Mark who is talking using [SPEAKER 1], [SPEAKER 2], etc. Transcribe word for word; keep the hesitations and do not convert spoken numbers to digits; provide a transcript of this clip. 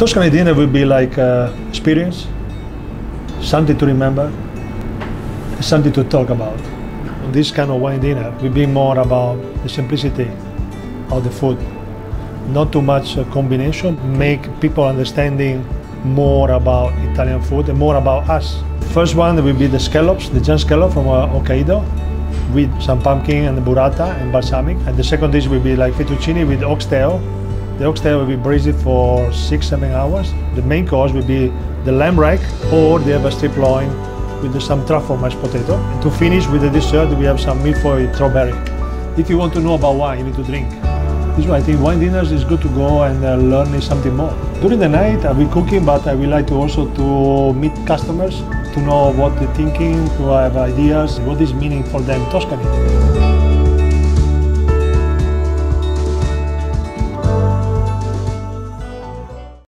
[SPEAKER 1] Tuscany dinner will be like uh, experience, something to remember, something to talk about. This kind of wine dinner will be more about the simplicity of the food. Not too much uh, combination, make people understanding more about Italian food and more about us. First one will be the scallops, the giant scallop from uh, Hokkaido, with some pumpkin and burrata and balsamic. And the second dish will be like fettuccine with oxtail. The oxtail will be braised for six, seven hours. The main course will be the lamb rack, or they have a strip loin with some truffle mashed potato. And to finish with the dessert, we have some milfoil strawberry. If you want to know about wine, you need to drink. This is why I think wine dinners is good to go and uh, learn something more. During the night, I will cooking, but I will like to also to meet customers, to know what they're thinking, to have ideas, what is meaning for them Tuscany.